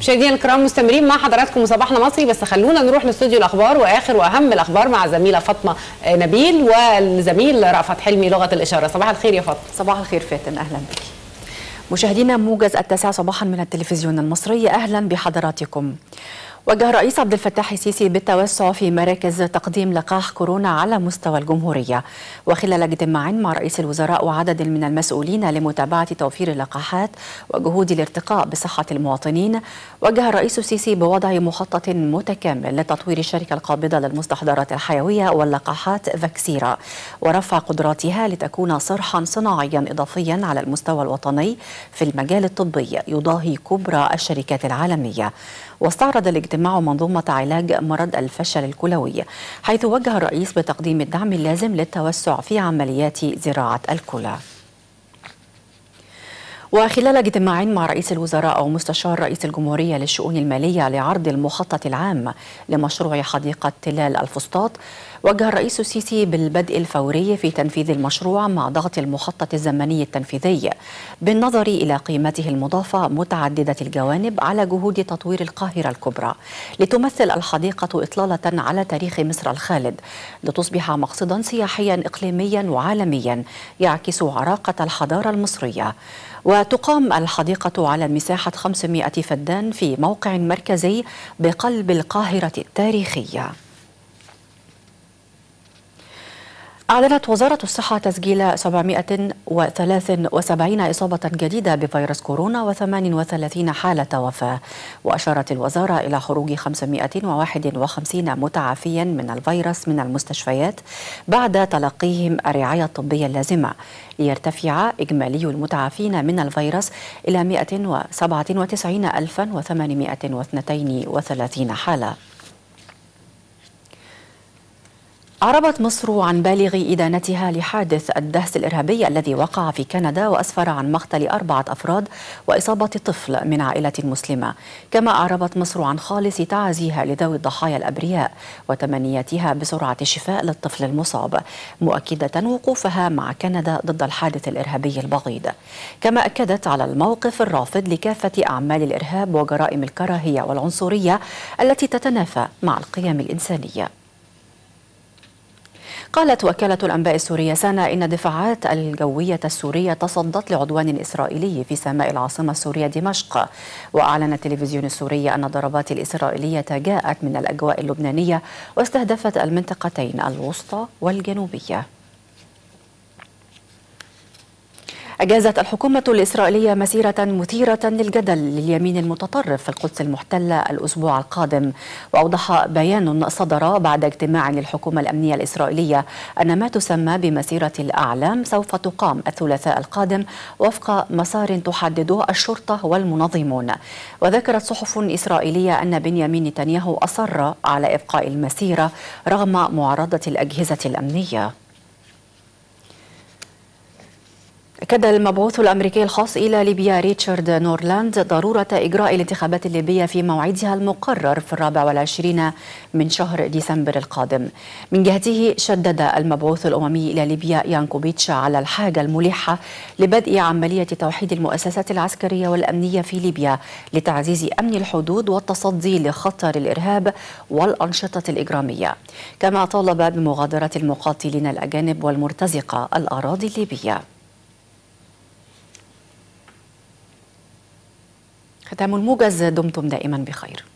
مشاهدينا الكرام مستمرين مع حضراتكم صباحنا مصري، بس خلونا نروح لاستوديو الاخبار واخر واهم الاخبار مع الزميله فاطمه نبيل والزميل رأفت حلمي لغه الاشاره. صباح الخير يا فاطمه. صباح الخير فاتن، اهلا بك. مشاهدينا موجز 9 صباحا من التلفزيون المصري، اهلا بحضراتكم. وجه الرئيس عبد الفتاح السيسي بالتوسع في مراكز تقديم لقاح كورونا على مستوى الجمهورية، وخلال اجتماع مع رئيس الوزراء وعدد من المسؤولين لمتابعة توفير اللقاحات وجهود الارتقاء بصحة المواطنين. وجه الرئيس السيسي بوضع مخطط متكامل لتطوير الشركة القابضة للمستحضرات الحيوية واللقاحات فاكسيرا ورفع قدراتها لتكون صرحا صناعيا إضافيا على المستوى الوطني في المجال الطبي يضاهي كبرى الشركات العالمية. واستعرض الاجتماع منظومة علاج مرض الفشل الكلوي، حيث وجه الرئيس بتقديم الدعم اللازم للتوسع في عمليات زراعة الكلى. وخلال اجتماع مع رئيس الوزراء ومستشار رئيس الجمهورية للشؤون المالية لعرض المخطط العام لمشروع حديقة تلال الفسطاط، وجه الرئيس السيسي بالبدء الفوري في تنفيذ المشروع مع ضغط المخطط الزمني التنفيذي بالنظر إلى قيمته المضافة متعددة الجوانب على جهود تطوير القاهرة الكبرى، لتمثل الحديقة إطلالة على تاريخ مصر الخالد، لتصبح مقصدا سياحيا إقليميا وعالميا يعكس عراقة الحضارة المصرية. وتقام الحديقة على مساحة 500 فدان في موقع مركزي بقلب القاهرة التاريخية. أعلنت وزارة الصحة تسجيل 773 إصابة جديدة بفيروس كورونا و38 حالة وفاة، وأشارت الوزارة إلى خروج 551 متعافيا من الفيروس من المستشفيات بعد تلقيهم الرعاية الطبية اللازمة، ليرتفع إجمالي المتعافين من الفيروس إلى 197,832 حالة. أعربت مصر عن بالغ إدانتها لحادث الدهس الإرهابي الذي وقع في كندا وأسفر عن مقتل 4 أفراد وإصابة طفل من عائلة مسلمة. كما أعربت مصر عن خالص تعازيها لذوي الضحايا الأبرياء وتمنياتها بسرعة الشفاء للطفل المصاب، مؤكدة وقوفها مع كندا ضد الحادث الإرهابي البغيض. كما أكدت على الموقف الرافض لكافة أعمال الإرهاب وجرائم الكراهية والعنصرية التي تتنافى مع القيم الإنسانية. قالت وكالة الأنباء السورية سانا إن الدفاعات الجوية السورية تصدت لعدوان إسرائيلي في سماء العاصمة السورية دمشق. وأعلن التلفزيون السوري أن الضربات الإسرائيلية جاءت من الأجواء اللبنانية واستهدفت المنطقتين الوسطى والجنوبية. أجازت الحكومة الإسرائيلية مسيرة مثيرة للجدل لليمين المتطرف في القدس المحتلة الأسبوع القادم. وأوضح بيان صدر بعد اجتماع للحكومة الأمنية الإسرائيلية أن ما تسمى بمسيرة الأعلام سوف تقام الثلاثاء القادم وفق مسار تحدده الشرطة والمنظمون. وذكرت صحف إسرائيلية أن بنيامين نتنياهو أصر على إبقاء المسيرة رغم معارضة الأجهزة الأمنية. أكد المبعوث الأمريكي الخاص إلى ليبيا ريتشارد نورلاند ضرورة إجراء الانتخابات الليبية في موعدها المقرر في 24 من شهر ديسمبر القادم. من جهته شدد المبعوث الأممي إلى ليبيا يانكوفيتش على الحاجة الملحة لبدء عملية توحيد المؤسسات العسكرية والأمنية في ليبيا لتعزيز أمن الحدود والتصدي لخطر الإرهاب والأنشطة الإجرامية. كما طالب بمغادرة المقاتلين الأجانب والمرتزقة الأراضي الليبية. ختام الموجز، دمتم دائما بخير.